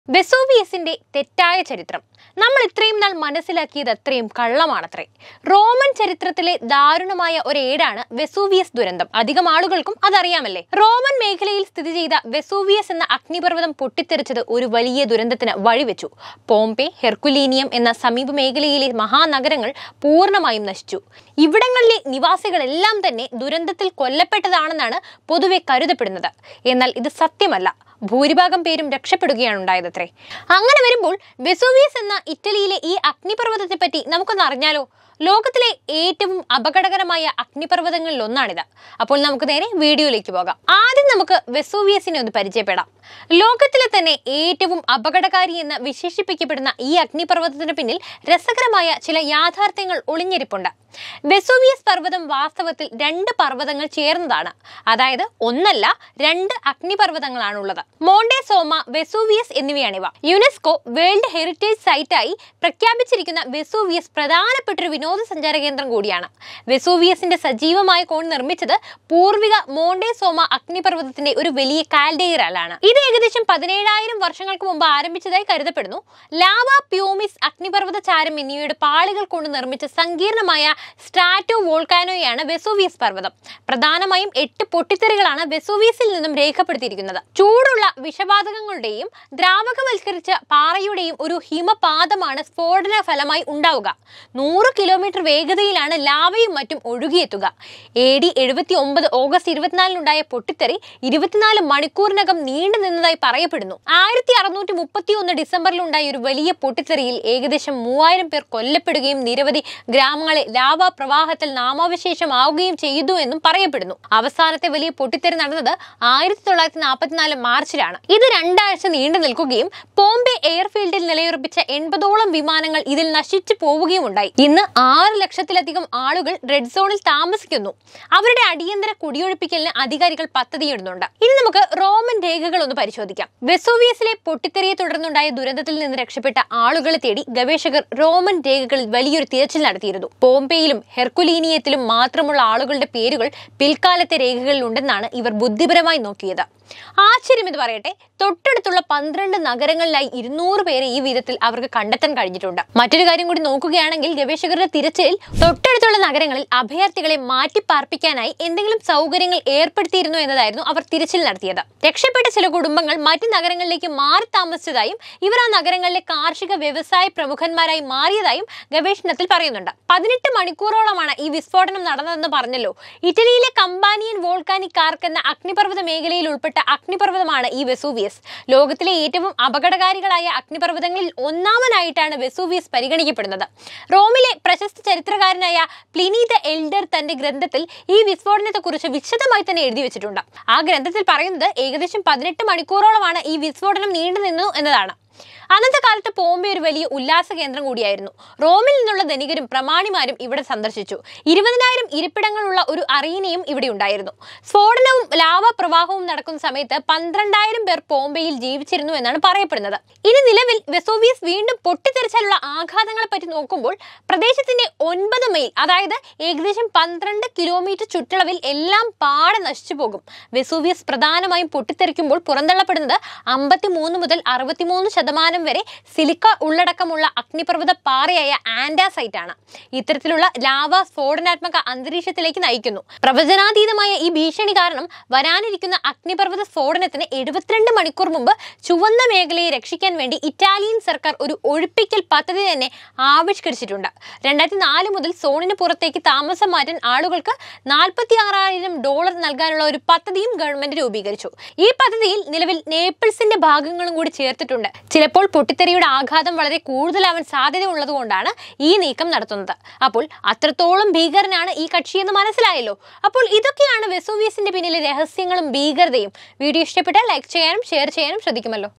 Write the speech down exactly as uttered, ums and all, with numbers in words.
വെസൂവിയസിന്റെ തെറ്റായ ചരിത്രം നമ്മൾ ഇത്രയും നാൾ മനസ്സിലാക്കിയത് അത്രയും കള്ളമാണത്രേ. റോമൻ ചരിത്രത്തിലെ ദാരുണമായ ഒരേടാണ് വെസൂവിയസ് ദുരന്തം. അധികം ആളുകൾക്കും അതറിയാമല്ലേ. റോമൻ മേഖലയിൽ സ്ഥിതി ചെയ്ത വെസൂവിയസ് എന്ന അഗ്നിപർവ്വതം പൊട്ടിത്തെറിച്ചത് ഒരു വലിയ ദുരന്തത്തിന് വഴിവെച്ചു. പോംപെ, ഹെർക്കുലീനിയം എന്ന സമീപ മേഖലയിലെ മഹാനഗരങ്ങൾ പൂർണ്ണമായും നശിച്ചു. ഇവിടങ്ങളിലെ നിവാസികളെല്ലാം തന്നെ ദുരന്തത്തിൽ കൊല്ലപ്പെട്ടതാണെന്നാണ് പൊതുവെ കരുതപ്പെടുന്നത്. എന്നാൽ ഇത് സത്യമല്ല. ഭൂരിഭാഗം പേരും രക്ഷപ്പെടുകയാണ് ഉണ്ടായതത്രേ. അങ്ങനെ വരുമ്പോൾ വെസൂവിയസ് എന്ന ഇറ്റലിയിലെ ഈ അഗ്നിപർവ്വതത്തെ പറ്റി നമുക്കൊന്ന് അറിഞ്ഞാലോ? ലോകത്തിലെ ഏറ്റവും അപകടകരമായ അഗ്നിപർവ്വതങ്ങളിൽ ഒന്നാണിത്. അപ്പോൾ നമുക്ക് നേരെ വീഡിയോയിലേക്ക് പോകാം. ആദ്യം നമുക്ക് വെസൂവിയസിനെ ഒന്ന് പരിചയപ്പെടാം. ലോകത്തിലെ തന്നെ ഏറ്റവും അപകടകാരി എന്ന് വിശേഷിപ്പിക്കപ്പെടുന്ന ഈ അഗ്നിപർവ്വതത്തിന് പിന്നിൽ രസകരമായ ചില യാഥാർത്ഥ്യങ്ങൾ ഒളിഞ്ഞിരിപ്പുണ്ട്. വെസൂവിയസ് പർവ്വതം വാസ്തവത്തിൽ രണ്ട് പർവ്വതങ്ങൾ ചേർന്നതാണ്. അതായത് ഒന്നല്ല, രണ്ട് അഗ്നിപർവ്വതങ്ങളാണുള്ളത്. മോണ്ടെ സോമ, വെസൂവിയസ് എന്നിവയാണിവ. യുനെസ്കോ വേൾഡ് ഹെറിറ്റേജ് സൈറ്റായി പ്രഖ്യാപിച്ചിരിക്കുന്ന വെസൂവിയസ് പ്രധാനപ്പെട്ട ഒരു വിനോദസഞ്ചാര കേന്ദ്രം കൂടിയാണ്. വെസൂവിയസിന്റെ സജീവമായ കോൺ നിർമ്മിച്ചത് പൂർവിക മോണ്ടെ സോമ അഗ്നിപർവ്വതത്തിന്റെ ഒരു വലിയ കാൽഡെയ്റലാണ്. ഇത് ഏകദേശം പതിനേഴായിരം വർഷങ്ങൾക്ക് മുമ്പ് ആരംഭിച്ചതായി കരുതപ്പെടുന്നു. ലാവ, പ്യൂമിസ്, അഗ്നിപർവ്വത ചാരം എന്നിവയുടെ പാളികൾ കൊണ്ട് നിർമ്മിച്ച സങ്കീർണമായ സ്ട്രാറ്റോ വോൾക്കാനോയാണ് വെസൂവിയസ് പർവ്വതം. പ്രധാനമായും എട്ട് പൊട്ടിത്തെറികളാണ് വെസൂവിയസിൽ നിന്നും രേഖപ്പെടുത്തിയിരിക്കുന്നത്. ചൂടുള്ള വിഷവാതകങ്ങളുടെയും ദ്രാവകവൽക്കരിച്ച പാറയുടെയും ഒരു ഹിമപാതമാണ് സ്ഫോടന ഫലമായി ഉണ്ടാവുക. നൂറ് കിലോമീറ്റർ വേഗതയിലാണ് ലാവയും മറ്റും ഒഴുകിയെത്തുക. എ ഡി എഴുപത്തി ഒമ്പത് ഓഗസ്റ്റ് ഇരുപത്തിനാലിനുണ്ടായ പൊട്ടിത്തെറി ഇരുപത്തിനാല് മണിക്കൂറിനകം നീണ്ടു നിന്നതായി പറയപ്പെടുന്നു. ആയിരത്തി അറുന്നൂറ്റി മുപ്പത്തി ഒന്ന് ഡിസംബറിലുണ്ടായ ഒരു വലിയ പൊട്ടിത്തെറിയിൽ ഏകദേശം മൂവായിരം പേർ കൊല്ലപ്പെടുകയും നിരവധി ഗ്രാമങ്ങളെ ലാവ പ്രവാഹത്തിൽ നാമാവശേഷമാവുകയും ചെയ്തു എന്നും പറയപ്പെടുന്നു. അവസാനത്തെ വലിയ പൊട്ടിത്തെറി നടന്നത് ആയിരത്തി തൊള്ളായിരത്തി നാൽപ്പത്തിനാല് മാർച്ചിലാണ്. ഇത് രണ്ടാഴ്ച നീണ്ടു നിൽക്കുകയും പോംപെ എയർഫീൽഡിൽ നിലയുറപ്പിച്ച എൺപതോളം വിമാനങ്ങൾ ഇതിൽ നശിച്ചു പോവുകയും ഉണ്ടായി. ഇന്ന് ആറ് ലക്ഷത്തിലധികം ആളുകൾ റെഡ് സോണിൽ താമസിക്കുന്നു. അവരുടെ അടിയന്തര കുടിയൊഴിപ്പിക്കലിന് അധികാരികൾ പദ്ധതിയിടുന്നുണ്ട്. ഇനി നമുക്ക് റോമൻ രേഖകൾ ഒന്ന് പരിശോധിക്കാം. വെസൂവിയസിലെ പൊട്ടിത്തെറിയെ തുടർന്നുണ്ടായ ദുരന്തത്തിൽ നിന്ന് രക്ഷപ്പെട്ട ആളുകളെ തേടി ഗവേഷകർ റോമൻ രേഖകളിൽ വലിയൊരു തിരച്ചിൽ നടത്തിയിരുന്നു. പോംപെയിലും ഹെർക്കുലീനിയത്തിലും മാത്രമുള്ള ആളുകളുടെ പേരുകൾ പിൽക്കാലത്തെ രേഖകളിൽ ഉണ്ടെന്നാണ് ഇവർ ബുദ്ധിപരമായി നോക്കിയത്. ആശ്ചര്യം എന്ന് പറയട്ടെ, തൊട്ടടുത്തുള്ള പന്ത്രണ്ട് നഗരങ്ങളിലായി ഇരുന്നൂറ് പേരെ ഈ വിധത്തിൽ അവർക്ക് കണ്ടെത്താൻ കഴിഞ്ഞിട്ടുണ്ട്. മറ്റൊരു കാര്യം കൂടി നോക്കുകയാണെങ്കിൽ ഗവേഷകരുടെ തിരച്ചിലിൽ തൊട്ടടുത്തുള്ള നഗരങ്ങളിൽ അഭയാർത്ഥികളെ മാറ്റിപ്പാർപ്പിക്കാനായി എന്തെങ്കിലും സൗകര്യങ്ങൾ ഏർപ്പെടുത്തിയിരുന്നു എന്നതായിരുന്നു അവർ തിരച്ചിൽ നടത്തിയത്. രക്ഷപ്പെട്ട ചില കുടുംബങ്ങൾ മറ്റു നഗരങ്ങളിലേക്ക് മാറി താമസിച്ചതായും ഇവർ ആ നഗരങ്ങളിലെ കാർഷിക വ്യവസായ പ്രമുഖന്മാരായി മാറിയതായും ഗവേഷണത്തിൽ പറയുന്നുണ്ട്. പതിനെട്ട് മണിക്കൂറോളമാണ് ഈ വിസ്ഫോടനം നടന്നതെന്ന് പറഞ്ഞല്ലോ. ഇറ്റലിയിലെ കമ്പാനിയൻ വോൾക്കാനിക് ആർക്ക് എന്ന അഗ്നിപർവ്വത മേഖലയിൽ ഉൾപ്പെട്ട അഗ്നിപർവ്വതമാണ് ഈ വെസൂവിയസ്. ലോകത്തിലെ ഏറ്റവും അപകടകാരികളായ അഗ്നിപർവ്വതങ്ങളിൽ ഒന്നാമനായിട്ടാണ് വെസൂവിയസ് പരിഗണിക്കപ്പെടുന്നത്. റോമിലെ പ്രശസ്ത ചരിത്രകാരനായ പ്ലിനി ദ എൽഡർ തന്റെ ഗ്രന്ഥത്തിൽ ഈ വിസ്ഫോടനത്തെ കുറിച്ച് വിശദമായി തന്നെ എഴുതി വെച്ചിട്ടുണ്ട്. ആ ഗ്രന്ഥത്തിൽ പറയുന്നത് ഏകദേശം പതിനെട്ട് മണിക്കൂറോളമാണ് ഈ വിസ്ഫോടനം നീണ്ടു നിന്നു എന്നതാണ്. അന്നത്തെ കാലത്ത് പോംപെ ഒരു വലിയ ഉല്ലാസ കേന്ദ്രം കൂടിയായിരുന്നു. റോമിൽ നിന്നുള്ള ധനികരും പ്രമാണിമാരും ഇവിടെ സന്ദർശിച്ചു. ഇരുപതിനായിരം ഇരിപ്പിടങ്ങളുള്ള ഒരു അറീനയും ഇവിടെ ഉണ്ടായിരുന്നു. സ്ഫോടനവും ലാവ പ്രവാഹവും നടക്കുന്ന സമയത്ത് പന്ത്രണ്ടായിരം പേർ പോംപെയിൽ ജീവിച്ചിരുന്നു എന്നാണ് പറയപ്പെടുന്നത്. ഇനി നിലവിൽ വെസൂവിയസ് വീണ്ടും പൊട്ടിത്തെറിച്ചാലുള്ള ആഘാതങ്ങളെ പറ്റി നോക്കുമ്പോൾ പ്രദേശത്തിന്റെ ഒൻപത് മൈൽ, അതായത് ഏകദേശം പന്ത്രണ്ട് കിലോമീറ്റർ ചുറ്റളവിൽ എല്ലാം പാടെ നശിച്ചു പോകും. വെസൂവിയസ് പ്രധാനമായും പൊട്ടിത്തെറിക്കുമ്പോൾ പുറന്തള്ളപ്പെടുന്നത് അമ്പത്തി മൂന്ന് മുതൽ അറുപത്തിമൂന്ന് ശതമാനം വരെ സിലിക്ക ഉള്ളടക്കമുള്ള അഗ്നിപർവ്വത പാറയായ ആൻഡാസൈറ്റ് ആണ്. ഇത്തരത്തിലുള്ള ലാവ സ്ഫോടനാത്മക അന്തരീക്ഷത്തിലേക്ക് നയിക്കുന്നു. പ്രവചനാതീതമായ ഈ ഭീഷണി കാരണം വരാനിരിക്കുന്ന അഗ്നിപർവ്വത സ്ഫോടനത്തിന് എഴുപത്തിരണ്ട് മണിക്കൂർ മുമ്പ് ചുവന്ന മേഖലയെ രക്ഷിക്കാൻ വേണ്ടി ഇറ്റാലിയൻ സർക്കാർ ഒരു ഒഴിപ്പിക്കൽ പദ്ധതി തന്നെ ആവിഷ്കരിച്ചിട്ടുണ്ട്. രണ്ടായിരത്തി നാല് മുതൽ സോണിന് പുറത്തേക്ക് താമസം മാറ്റാൻ ആളുകൾക്ക് നാൽപ്പത്തി ആറായിരം ഡോളർ നൽകാനുള്ള ഒരു പദ്ധതിയും ഗവൺമെന്റ് രൂപീകരിച്ചു. ഈ പദ്ധതിയിൽ നിലവിൽ നേപ്പിൾസിന്റെ ഭാഗങ്ങളും കൂടി ചേർത്തിട്ടുണ്ട്. ചിലപ്പോൾ പൊട്ടിത്തെറിയുടെ ആഘാതം വളരെ കൂടുതലാവാൻ സാധ്യത ഉള്ളതുകൊണ്ടാണ് ഈ നീക്കം നടത്തുന്നത്. അപ്പോൾ അത്രത്തോളം ഭീകരനാണ് ഈ കക്ഷിയെന്ന് മനസ്സിലായല്ലോ. അപ്പോൾ ഇതൊക്കെയാണ് വെസൂവിയസിന്റെ പിന്നിലെ രഹസ്യങ്ങളും ഭീകരതയും. വീഡിയോ ഇഷ്ടപ്പെട്ടാൽ ലൈക്ക് ചെയ്യാനും ഷെയർ ചെയ്യാനും ശ്രദ്ധിക്കുമല്ലോ.